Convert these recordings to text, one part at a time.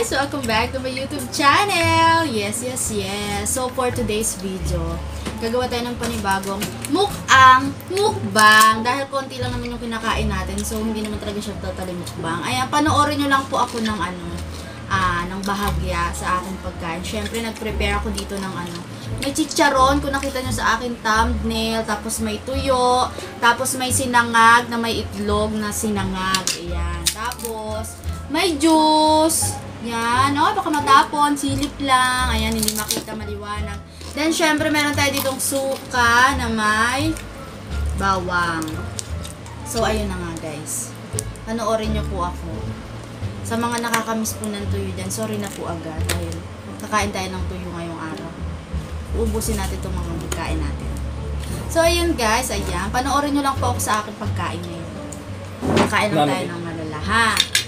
guys! Welcome back to my YouTube channel! Yes. So for today's video, gagawa tayo ng panibagong mukbang. Dahil konti lang naman yung kinakain natin, so hindi naman talaga siya totally mukbang. Ayan, panoorin nyo lang po ako ng ng bahagya sa aking pagkain. Siyempre, nag-prepare ako dito ng may chicharon, kung nakita nyo sa aking thumbnail, tapos may tuyo, tapos may sinangag na may itlog na sinangag. Ayan, tapos may juice. Yan. O, baka matapon. Silip lang. Ayan, hindi makita maliwanag. Then, syempre, meron tayo ditong suka na may bawang. So, ayun na nga, guys. Panoorin nyo po ako. Sa mga nakakamiss po ng tuyo dyan, sorry na po agad. Dahil kakain tayo ng tuyo ngayong araw. Uubusin natin itong mga pagkain natin. So, ayun, guys. Ayan. Panoorin nyo lang po ako sa aking pagkain ngayon. Kakain lang tayo ng malala, ha?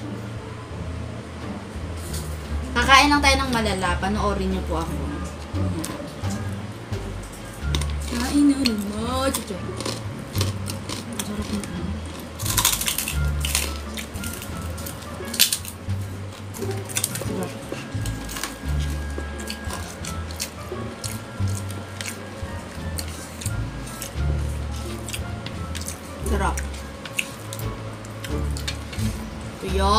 Kakain lang tayo ng malala. Panoorin niyo po ako. Kain na naman. Chucho. Masarap na ito. Sarap. Tuyo.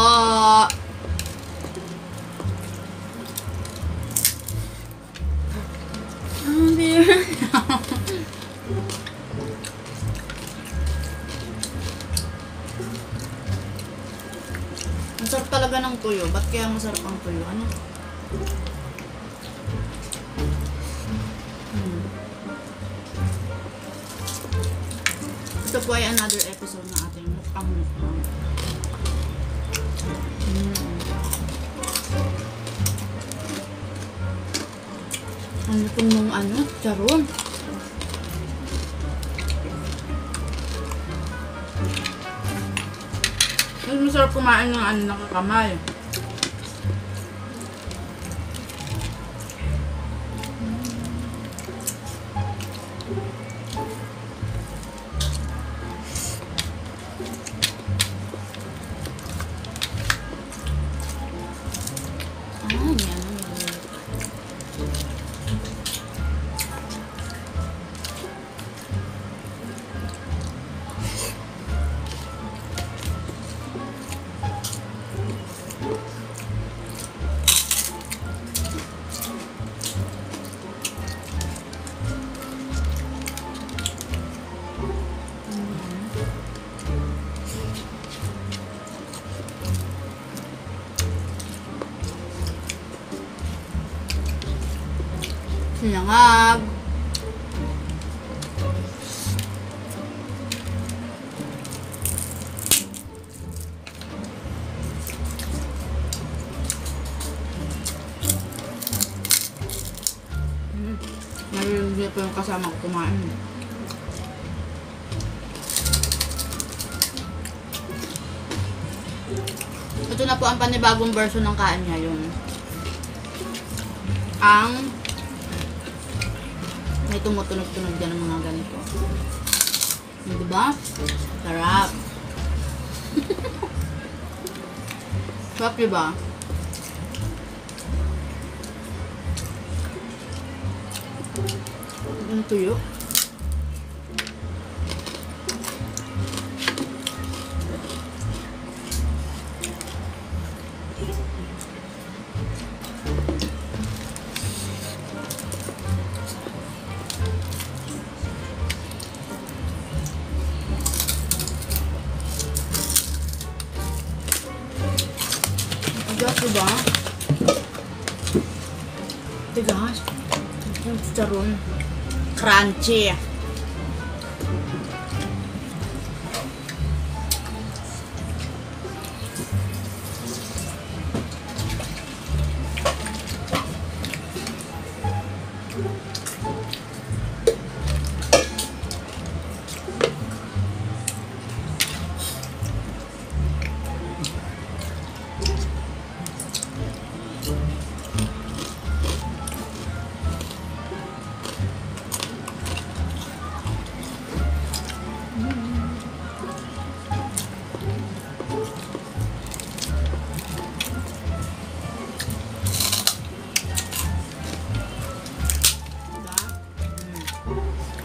Masarap talaga ng tuyo. Ba't kaya masarap ang tuyo? Ano? Ito po ay another episode ng ating mukbang. Ano itong mong charon? Mas masarap kumain ng nakakamay. Yan. Sinangag. Nalilugyan po yung kasama ko kumain. Ito na po ang panibagong version ng kain ngayon. May tumutunog-tunog dyan ng mga ganito. Diba? Sarap. Sarap, diba? Ang tuyo. Diba? Tigas. Yung charon. Crunchy.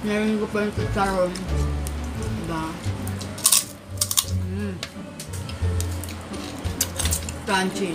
Narinig ko pa yung chicharon. Diba? Crunchy.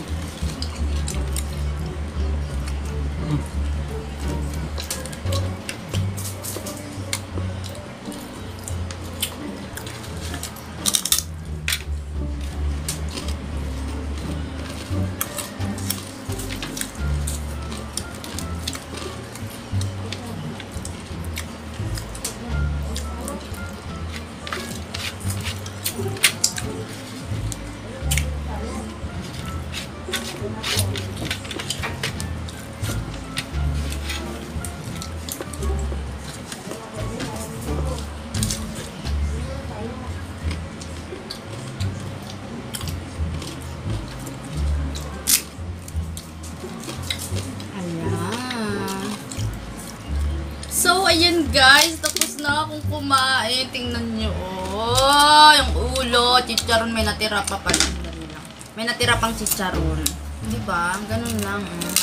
So, ayan guys, tapos na akong kumain. Tingnan nyo, oh, yung ulo, chicharon, may natira pa pala. May natira pang chicharon. Diba? Ganun lang.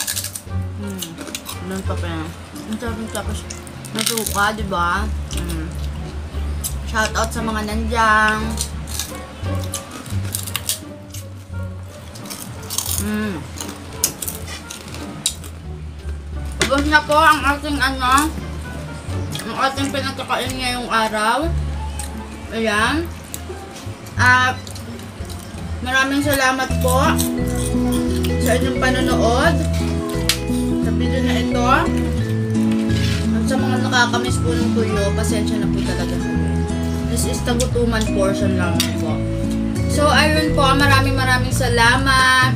Ganun pa pala. Ang sarap tapos nasuka, diba? Shout out sa mga nandiyan. Ubos na po ang ating ang ating pinagkakain ngayong araw. Ayan. At maraming salamat po sa inyong panonood sa video na ito. At sa mga nakakamiss po ng tuyo, pasensya na po talaga. This is the gutuman portion lang po. So, ayun po, maraming salamat.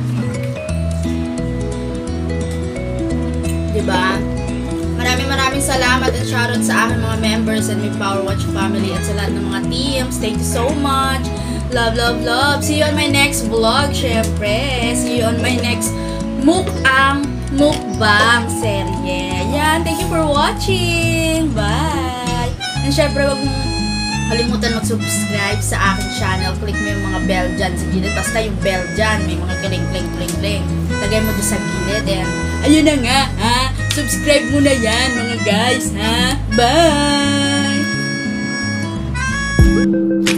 Diba? Maraming salamat and shoutout sa aking mga members and my Power Watch family at sa lahat ng mga teams. Thank you so much. Love, love, love. See you on my next vlog, syempre. See you on my next mukbang serye. Yan, thank you for watching. Bye! And syempre, wag mong kalimutan mag-subscribe sa aking channel. Click mo yung mga bell dyan sa gilid. Basta yung bell dyan, may mga kling. Lagay mo doon sa gilid. And ayun na nga, ha? Subscribe mo na yan, mga guys, ha? Bye!